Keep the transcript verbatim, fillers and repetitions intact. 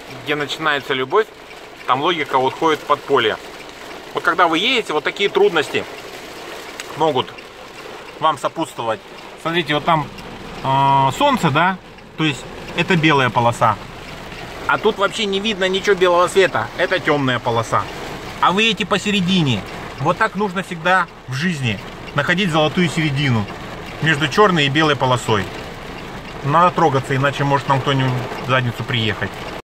где начинается любовь, там логика уходит в подполье. Вот когда вы едете, вот такие трудности могут вам сопутствовать. Смотрите, вот там э, солнце, да, то есть это белая полоса. А тут вообще не видно ничего белого света, это темная полоса. А вы едете посередине. Вот так нужно всегда в жизни находить золотую середину между черной и белой полосой. Надо трогаться, иначе может нам кто-нибудь в задницу приехать.